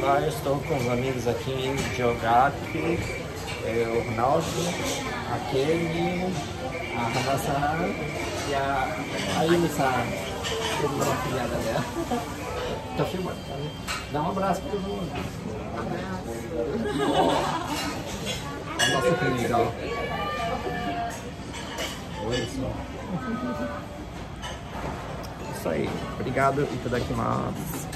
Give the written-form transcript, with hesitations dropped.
Ah, eu estou com os amigos aqui de Ogaki, o Ronaldo, a Kelly, a Hana-san e a Ayumi-san, toda a filhada dela. Tô filmando, tá vendo? Dá um abraço pra todo mundo. A nossa clínica, ó. Oi, pessoal. Isso aí. Obrigado e itadakimasu.